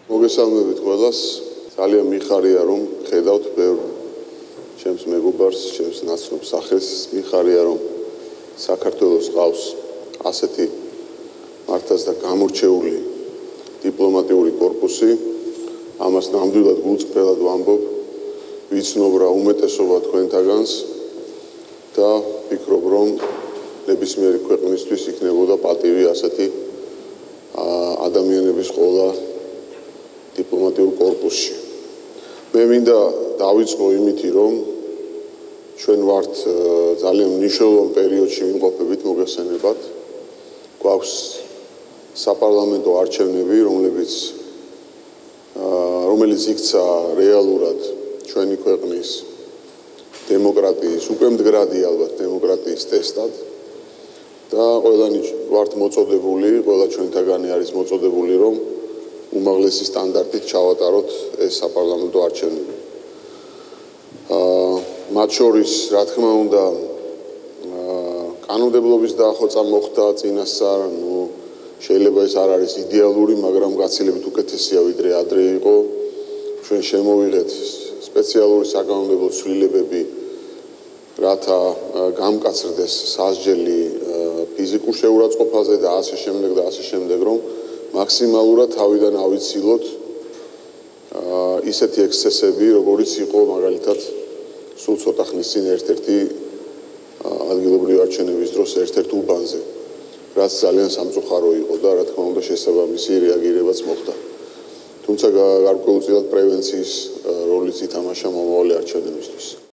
მოგესალმებით ყველას. ძალიან მიხარია რომ ხედავთ ბევრ ჩემს მეგობარს, ჩემს ნაცნობ სახეს. მიხარია რომ საქართველოს ყავს ასეთი მართლაც და გამორჩეული დიპლომატიური კორპუსი. ამას ნამდვილად გულწრფელად ვამბობ. ვიცნობ რა უმეტესობა თქვენთაგანს და ვფიქრობ რომ ნებისმიერი ქვეყნისთვის იქნებოდა პატივი ასეთი ადამიანების ყოლა დიპლომატიურ კორპუსში. მე მინდა დავიწყო იმითი, რომ ჩვენ ვართ ძალიან მნიშვნელოვან პერიოდში ვიმყოფებით მოგეხსენებათ. გვაქვს საპარლამენტო არჩევნები, რომელიც იქცა რეალურად ჩვენი ქვეყნის დემოკრატიის, უკვე მდგრადი ალბათ დემოკრატიის ტესტად და ყველანი ვართ მოწოდებული, ყველა ჩვენთაგანი არის მოწოდებული, რომ უმაღლესი სტანდარტით ჩავატაროთ ეს საპარლამენტო არჩევნები. მათ შორის, რა თქმა უნდა, კანონმდებლობის დაახოწა მოხდა წინასწარ, შეიძლება ეს არ არის იდეალური, მაგრამ გაცილებით უკეთესია ვიდრე ადრე იყო. ჩვენ შემოვიღეთ სპეციალური საკანონმდებლო ცვლილებები, რათა გამკაცრდეს სასჯელი ფიზიკურ შეურაცხყოფაზე და ასე შემდეგ, რომ მაქსიმალურად თავიდან ავიცილოთ ისეთი ექსცესები, როგორიც იყო მაგალითად სულ ცოტა ხნის წინ ერთ-ერთი ადგილობრივი არჩევნების დროს ერთ-ერთ უბანზე, რაც ძალიან სამწუხარო იყო და რა თქმა უნდა შესაბამისი რეაგირებაც მოხდა. თუმცა გარკვეულწილად პრევენციის როლიც ითამაშა მომავალი არჩევნებისთვის.